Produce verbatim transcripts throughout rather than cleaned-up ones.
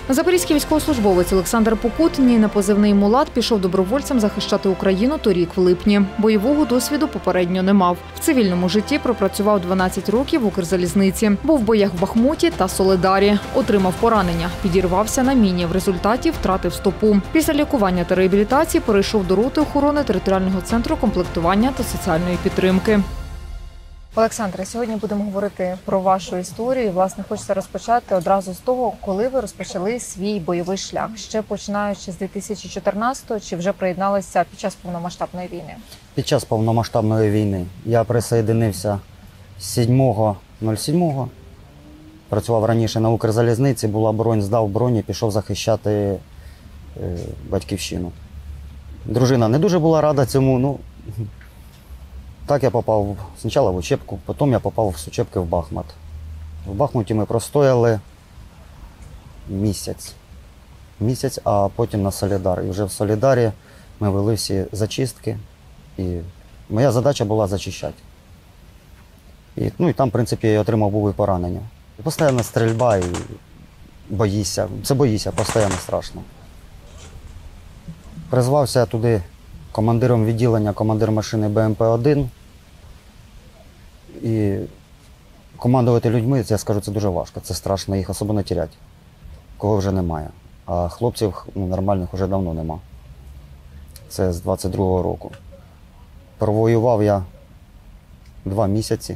Запорізький військовослужбовець Олександр Покутній на позивний «Мулат» пішов добровольцем захищати Україну торік в липні. Бойового досвіду попередньо не мав. В цивільному житті пропрацював дванадцять років в Укрзалізниці. Був в боях в Бахмуті та Солидарі. Отримав поранення. Підірвався на міні. В результаті втратив стопу. Після лікування та реабілітації перейшов до роти охорони територіального центру комплектування та соціальної підтримки. Олександре, сьогодні будемо говорити про вашу історію. Власне, хочеться розпочати одразу з того, коли ви розпочали свій бойовий шлях. Ще починаючи з дві тисячі чотирнадцятого, чи вже приєдналися під час повномасштабної війни? Під час повномасштабної війни. Я присоєдинився сьомого сьомого. Працював раніше на Укрзалізниці, була бронь, здав бронь і пішов захищати е, батьківщину. Дружина не дуже була рада цьому, ну... Так я попав спочатку в учебку, потім я попав з учебки в Бахмут. В Бахмуті ми простояли місяць, місяць, а потім на Солидар. І вже в Солидарі ми вели всі зачистки, і моя задача була зачищати. І, ну, і там, в принципі, я отримав був і поранення. І постійна стрільба, і боїшся, це боїшся, постійно страшно. Призвався я туди командиром відділення, командир машини Б М П один. І командувати людьми, я скажу, це дуже важко. Це страшно їх особливо теряти, кого вже немає. А хлопців ну, нормальних вже давно нема. Це з двадцять другого року. Провоював я два місяці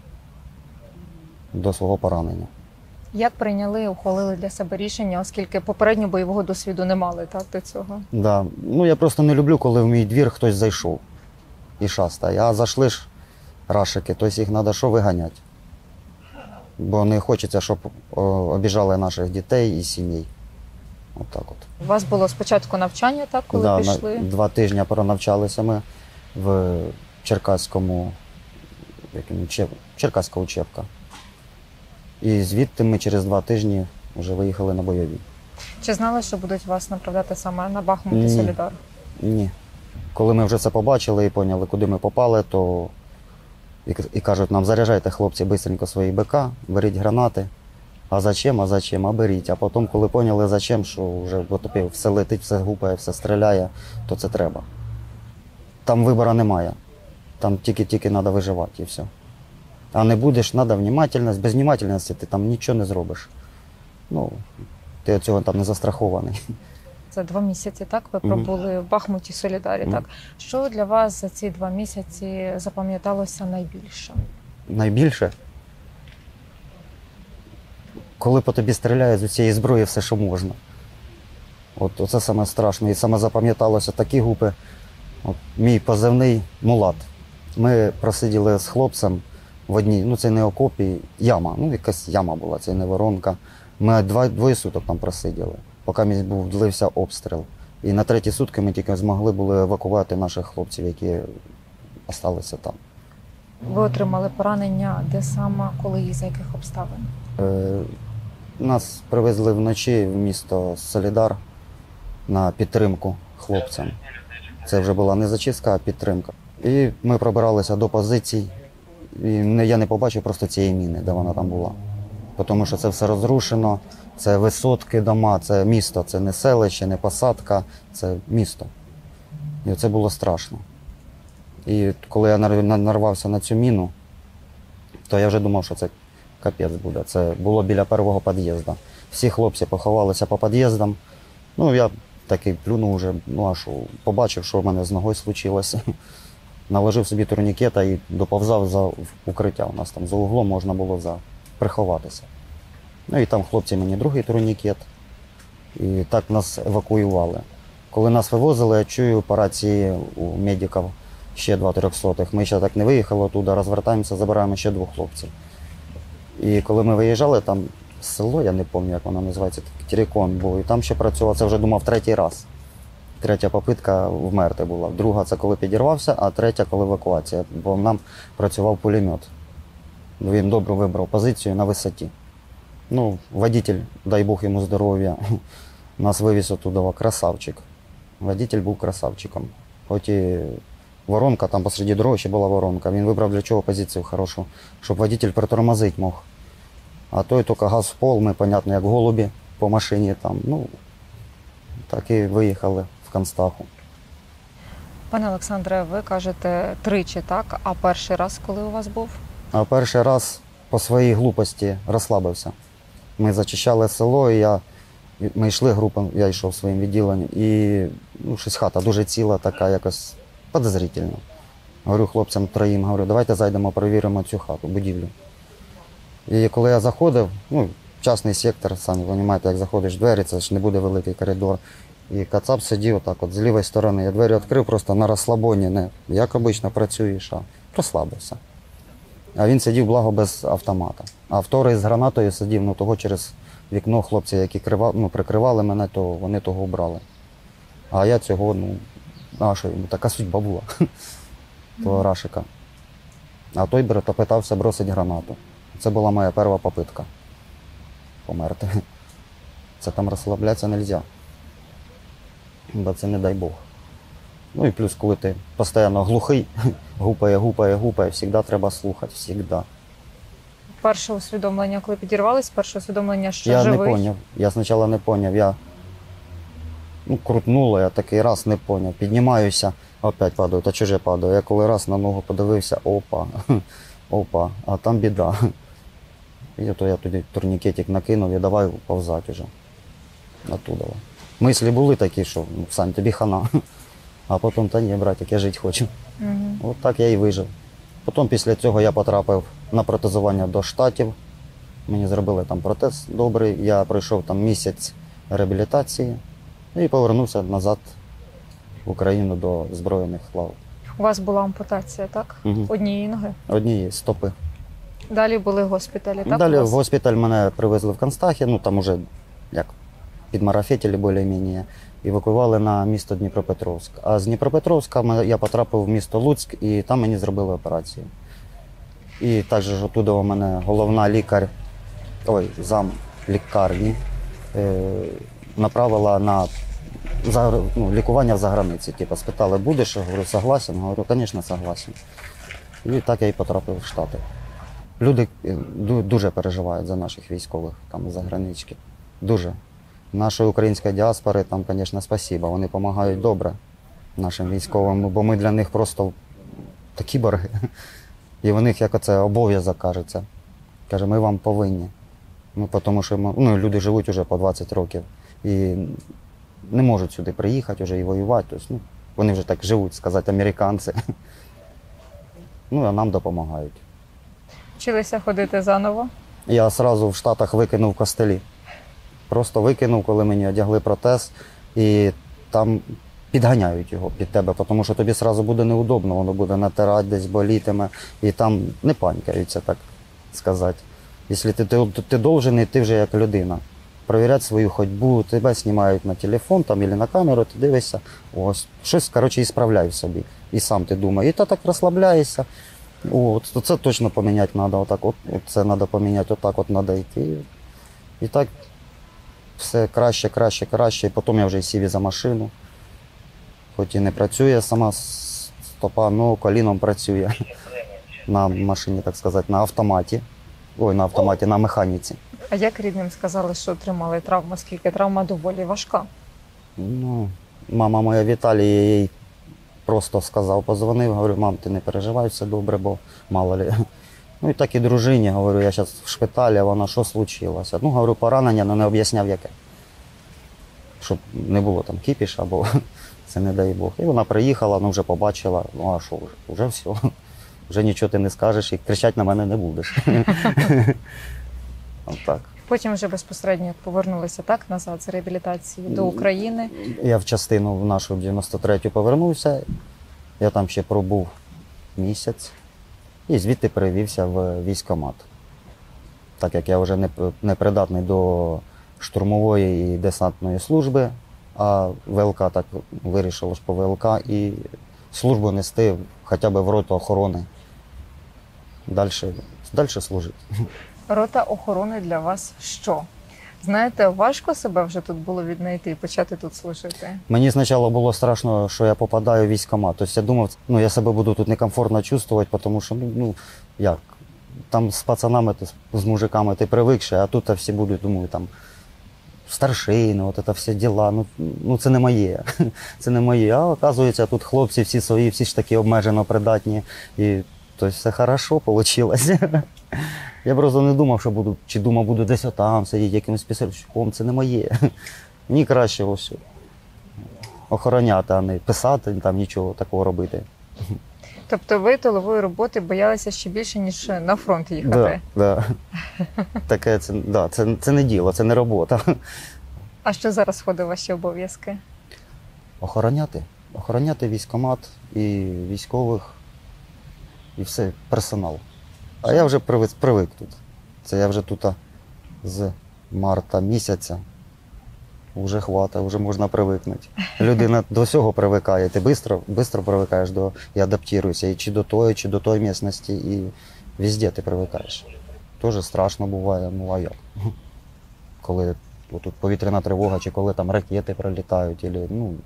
до свого поранення. Як прийняли, ухвалили для себе рішення, оскільки попередньо бойового досвіду не мали, так, до цього? Да. Ну, я просто не люблю, коли в мій двір хтось зайшов і шастає. А зайшли ж рашики, тобто їх треба що виганяти. Бо не хочеться, щоб обіжали наших дітей і сімей. От так от. У вас було спочатку навчання, так, коли да, пішли? Два тижні пронавчалися ми в Черкаському, якому, Черкаська учебка. І звідти ми через два тижні вже виїхали на бойові. Чи знали, що будуть вас направляти саме на Бахмут і Солидар? Ні. Коли ми вже це побачили і поняли, куди ми попали, то і, і кажуть нам, заряджайте, хлопці, швидко свої Б К, беріть гранати. А зачем, а зачем, а беріть. А потім, коли поняли, зачем, що вже все летить, все гупає, все стріляє, то це треба. Там вибору немає. Там тільки-тільки треба виживати і все. А не будеш, треба внимательність, без внимательності ти там нічого не зробиш. Ну, ти від цього там не застрахований. Це два місяці, так? Ви пробули mm. в Бахмуті, Солидарі, mm. так? Що для вас за ці два місяці запам'яталося найбільше? Найбільше? Коли по тобі стріляють з усієї зброї все, що можна. От це саме страшне. І саме запам'яталося такі гупи. От, мій позивний «Мулат». Ми просиділи з хлопцем в одній, ну це не окопі, яма, ну якась яма була, це не воронка. Ми два, двоє суток там просиділи, поки мій був длився обстріл. І на треті сутки ми тільки змогли були евакувати наших хлопців, які залишилися там. Ви отримали поранення, де саме, коли і за яких обставин? Е, нас привезли вночі в місто Солидар на підтримку хлопцям. Це вже була не зачистка, а підтримка. І ми пробиралися до позицій. І я не побачив просто цієї міни, де вона там була. Тому що це все розрушено, це висотки дома, це місто, це не селище, не посадка, це місто. І це було страшно. І коли я нарвався на цю міну, то я вже думав, що це капець буде. Це було біля першого під'їзду. Всі хлопці поховалися по під'їздам. Ну, я такий плюнув вже, ну а що, побачив, що в мене з ногою случилося. Наложив собі турнікета і доповзав за укриття. У нас там за углом можна було за... приховатися. Ну і там хлопці мені другий турнікет. І так нас евакуювали. Коли нас вивозили, я чую по рації у медиків ще два трьохсотих. Ми ще так не виїхали туди, розвертаємося, забираємо ще двох хлопців. І коли ми виїжджали, там село, я не пам'ятаю, як воно називається, Терекон був. І там ще працював, це вже думав третій раз. Третя попитка вмерти була. Друга – це коли підірвався, а третя – коли евакуація. Бо нам працював пулемет. Він добре вибрав позицію на висоті. Ну, водитель, дай Бог йому здоров'я, нас вивіз оттуда, красавчик. Водитель був красавчиком. Хоч і воронка, там посеред дороги ще була воронка. Він вибрав для чого позицію хорошу, щоб водитель притормозити мог. А той тільки газ в пол, ми, понятно, як голубі, по машині там. Ну, так і виїхали в Канстаху. Пане Олександре, ви кажете тричі, так? А перший раз, коли у вас був? А перший раз по своїй глупості розслабився. Ми зачищали село, і я, ми йшли групою, я йшов своїм відділенням, і ну, щось хата дуже ціла, така якось подозрительна. Говорю хлопцям троїм, говорю, давайте зайдемо, перевіримо цю хату, будівлю. І коли я заходив, ну, частний сектор, самі розумієте, як заходиш в двері, це ж не буде великий коридор. І кацап сидів отак от з лівої сторони. Я двері відкрив просто на розслабоні, не як обично працюєш, а розслабився. А він сидів, благо, без автомата. А вторий з гранатою сидів, ну того через вікно хлопці, які крива, ну, прикривали мене, то вони того обрали. А я цього, ну, а що йому, така судьба була, того Рашика. А той питався бросити гранату. Це була моя перша попитка померти. Це там розслаблятися не можна. Бо це не дай Бог. Ну і плюс, коли ти постійно глухий, гупає, гупає, гупає, завжди треба слухати, завжди. Перше усвідомлення, коли підірвались, перше усвідомлення, що я живий? Я не зрозумів. Я спочатку не зрозумів. Я ну, крутнуло, я такий раз не зрозумів. Піднімаюся, опять падаю, та чуже падаю. Я коли раз на ногу подивився, опа, опа, а там біда. І то я тоді турнікетик накинув і давай повзати вже оттуда. Мислі були такі, що ну, Сань, тобі хана. А потім, та ні, братик, я жити хочу. Угу. От так я і вижив. Потім після цього я потрапив на протезування до Штатів. Мені зробили там протез добрий. Я пройшов там місяць реабілітації і повернувся назад в Україну до Збройних лав. У вас була ампутація, так? Угу. Однієї ноги? Однієї стопи. Далі були госпіталі, так? Далі у вас? в госпіталь мене привезли в Канстахі, ну там уже як підмарафетили більш-менш, і евакуювали на місто Дніпропетровськ. А з Дніпропетровська я потрапив в місто Луцьк, і там мені зробили операцію. І також оттуда у мене головна лікар, ой, зам лікарні, е, направила на за, ну, лікування в заграниці. Типу, спитали, будеш? Я говорю, согласен? Говорю, звісно, согласен. І так я і потрапив в Штати. Люди дуже переживають за наших військових там за гранички. Дуже. Нашої української діаспори там, звісно, спасибо. Вони допомагають добре нашим військовим, бо ми для них просто такі борги. І в них як оце обов'язок, кажеться. Каже, ми вам повинні. Ну, тому що ми, ну, люди живуть вже по двадцять років і не можуть сюди приїхати вже і воювати. Тобто, ну, вони вже так живуть, сказати, американці. Ну, а нам допомагають. Вчилися ходити заново? Я одразу в Штатах викинув костелі. Просто викинув, коли мені одягли протез, і там підганяють його під тебе, тому що тобі одразу буде неудобно, воно буде натирати, десь болітиме, і там не панькаються, так сказати. Якщо ти, ти, ти должен йти вже як людина, перевіряти свою ходьбу, тебе знімають на телефон там, або на камеру, ти дивишся, ось, щось, коротше, і справляй в собі. І сам ти думаєш, і ти так розслабляєшся. От, це точно поміняти треба, отак, от, от це треба поміняти, отак от треба йти. І так все краще, краще, краще. І потім я вже сів і за машину. Хоч і не працює сама стопа, але коліном працює на машині, так сказати, на автоматі. Ой, на автоматі, на механіці. А як рідним сказали, що отримали травму? Скільки травма доволі важка? Ну, мама моя Віталія, я їй просто сказав, позвонив, говорю, мам, ти не переживай, все добре, бо мало ли. Ну і так і дружині, говорю, я зараз в шпиталі, а вона, що случилося? Ну, говорю, поранення, але не об'ясняв, яке. Щоб не було там кіпіш, або це не дай Бог. І вона приїхала, ну вже побачила, ну а що, вже, вже все. Вже нічого ти не скажеш і кричати на мене не будеш. Отак. Потім вже безпосередньо як повернулися так назад з реабілітації до України. Я в частину в нашу дев'яносто третю повернувся, я там ще пробув місяць і звідти перевівся в військкомат. Так як я вже не, не придатний до штурмової і десантної служби, а ВЛК так вирішило ж по ВЛК і службу нести хоча б в роту охорони. Далі, далі служити. Рота охорони для вас що? Знаєте, важко себе вже тут було віднайти і почати тут служити? Мені спочатку було страшно, що я попадаю в військкомат. Тобто я думав, ну я себе буду тут некомфортно чувствувати, тому що, ну, ну як, там з пацанами, з мужиками ти привикший, а тут всі будуть, думаю, там старшини, от це всі діла. Ну, ну це не моє. Це не моє. А оказується, тут хлопці всі свої, всі ж такі обмежено придатні. І тобто все хорошо вийшло. Я просто не думав, що буду, чи думав, буду десь отам сидіти, якимось писарчуком. Це не моє. Мені краще ось охороняти, а не писати, там нічого такого робити. Тобто ви тилової роботи боялися ще більше, ніж на фронт їхати? Да, да. Таке, це, да, це, це не діло, це не робота. А що зараз входить в ваші обов'язки? Охороняти. Охороняти військкомат і військових, і все, персонал. А я вже привик, привик тут. Це я вже тут з марта місяця. Вже хватить, вже можна привикнути. Людина до всього привикає, ти швидко, швидко привикаєш до, і адаптуєшся, і чи до тої, чи до тої місцевості, і везде ти привикаєш. Теж страшно буває, ну а як? Коли тут повітряна тривога, чи коли там ракети прилітають, або, ну,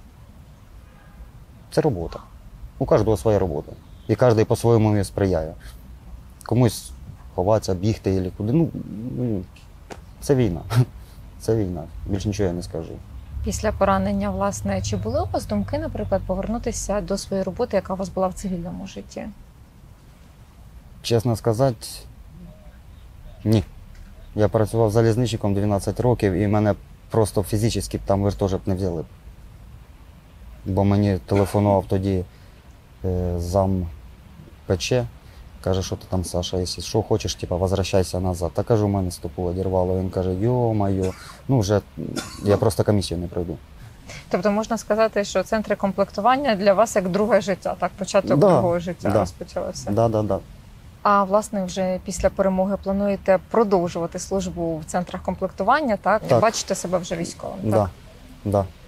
це робота. У кожного своя робота. І кожен по-своєму її сприяє. Комусь ховатися, бігти, або куди, ну, це війна. Це війна, більше нічого я не скажу. Після поранення, власне, чи були у вас думки, наприклад, повернутися до своєї роботи, яка у вас була в цивільному житті? Чесно сказати, ні. Я працював залізничником дванадцять років і мене просто фізично там ви ж теж б не взяли. Бо мені телефонував тоді е, зам ПЧ, каже, що ти там, Саша, якщо що хочеш, типу, возвращайся назад. Та кажу, мене стопу одірвало. Він каже, йо-моє, ну вже я просто комісію не пройду. Тобто можна сказати, що центри комплектування для вас як друге життя, так? Початок Да, другого життя да. розпочалося. Так, да, так, да, так. Да. А, власне, вже після перемоги плануєте продовжувати службу в центрах комплектування, так? Так. Бачите себе вже військовим, Так, так? да, да.